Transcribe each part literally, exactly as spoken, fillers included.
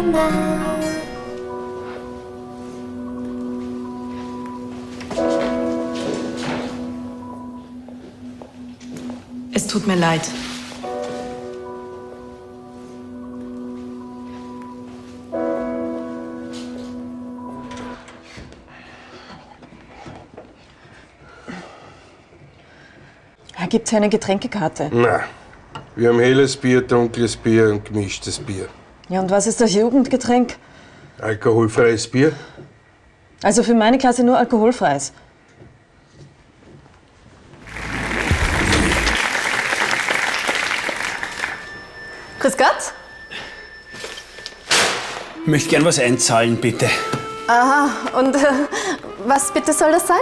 Es tut mir leid. Gibt es eine Getränkekarte? Nein. Wir haben helles Bier, dunkles Bier und gemischtes Bier. Ja, und was ist das Jugendgetränk? Alkoholfreies Bier. Also für meine Klasse nur alkoholfreies. Grüß Gott. Ich möchte gern was einzahlen, bitte. Aha, und äh, was bitte soll das sein?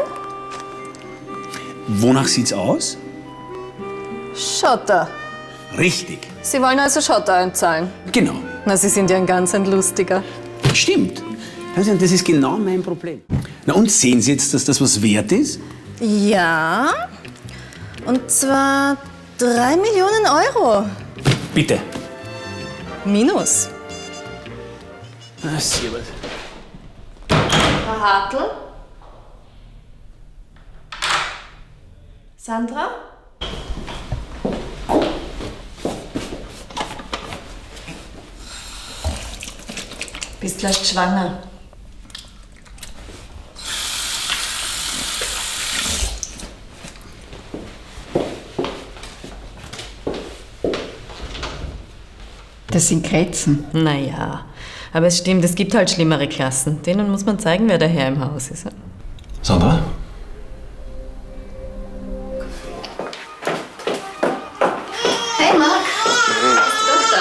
Wonach sieht's aus? Schotter. Richtig. Sie wollen also Schotter einzahlen? Genau. Na, Sie sind ja ein ganz ein Lustiger. Stimmt. Das ist genau mein Problem. Na, und sehen Sie jetzt, dass das was wert ist? Ja. Und zwar drei Millionen Euro. Bitte. Minus. Ah, servus. Frau Hartl? Sandra? Bist leicht schwanger. Das sind Krätzen. Naja, aber es stimmt, es gibt halt schlimmere Klassen. Denen muss man zeigen, wer der Herr im Haus ist. Sandra? Hey, Marc. Bist du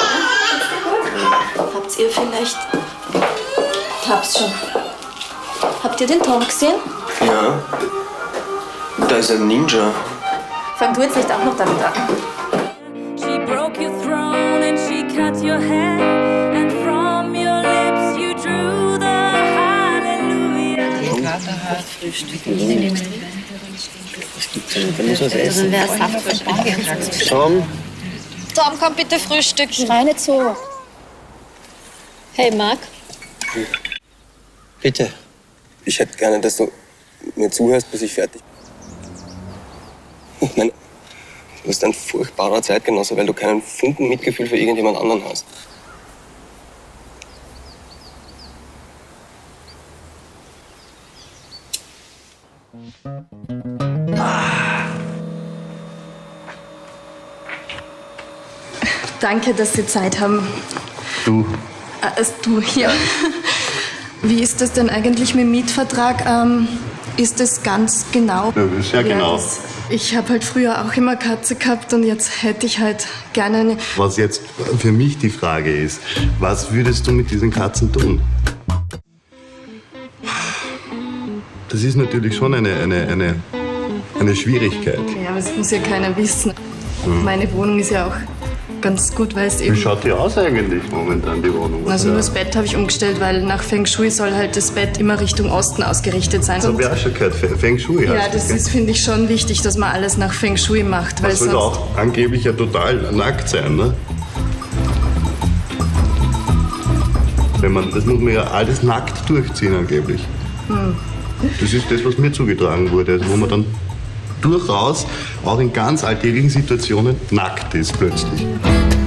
da? Habt ihr vielleicht... Hab's schon. Habt ihr den Tom gesehen? Ja. Da ist ein Ninja. Fang du jetzt nicht auch noch damit an. She broke your throne and she cut your hair, and from your lips you drew the hallelujah. Der Vater hat Frühstück. Da muss was essen. Tom? Tom, komm bitte frühstücken. Schrei nicht so. Hey, Marc. Bitte. Ich hätte gerne, dass du mir zuhörst, bis ich fertig bin. Ich meine, du bist ein furchtbarer Zeitgenosse, weil du keinen Funken Mitgefühl für irgendjemand anderen hast. Danke, dass Sie Zeit haben. Du. Äh, es du hier. Wie ist das denn eigentlich mit dem Mietvertrag? Ähm, ist das ganz genau? Ja, das ist ja genau. Das, ich habe halt früher auch immer Katze gehabt und jetzt hätte ich halt gerne eine... Was jetzt für mich die Frage ist, was würdest du mit diesen Katzen tun? Das ist natürlich schon eine, eine, eine, eine Schwierigkeit. Ja, aber das muss ja keiner wissen. Hm. Meine Wohnung ist ja auch ganz gut, weil es eben... Wie schaut die aus eigentlich momentan, die Wohnung? Also nur das Bett habe ich umgestellt, weil nach Feng Shui soll halt das Bett immer Richtung Osten ausgerichtet sein. Das habe ich auch schon gehört, Feng Shui heißt Ja, das ist, finde ich, schon wichtig, dass man alles nach Feng Shui macht. Weil das soll sonst auch angeblich ja total nackt sein, ne? Wenn man, das muss man ja alles nackt durchziehen angeblich. Hm. Das ist das, was mir zugetragen wurde, also wo man dann durchaus auch in ganz alltäglichen Situationen nackt ist plötzlich.